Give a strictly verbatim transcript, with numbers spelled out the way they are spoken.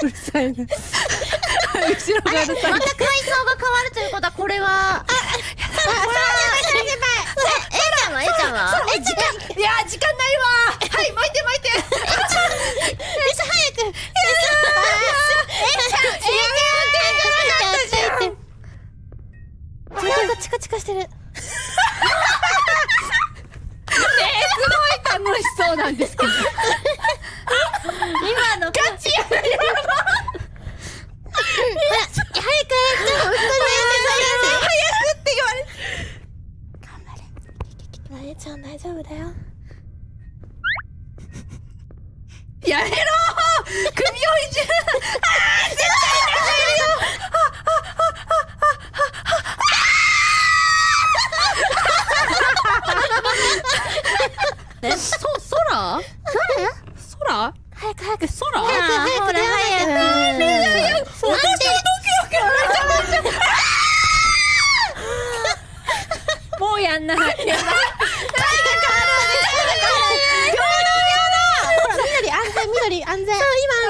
うるさいな。後ろがうるさい。 また階層が変わるということは、これは。あ、そう、そう、先輩。え、えちゃんは、えちゃんは。 え、時間、いや、時間ないわ。はい、巻いて巻いて。えちゃん、えちゃん、早く。えちゃん、えちゃん、えちゃん、えちゃん、 なんかチカチカしてる。ねえ、すごい楽しそうなんですけど。 今の。ガチやな、今の。早く、ちょっと、早くやって言われる。頑張れ。えちゃん大丈夫だよ。 やめろー、首をいじる。あー、絶対ダメよ。え、そ、空？空？ 早く早く。 空？ 早く早く。ほら早く。そう。 もうやんない。やんない。 緑安全緑安全。そう今安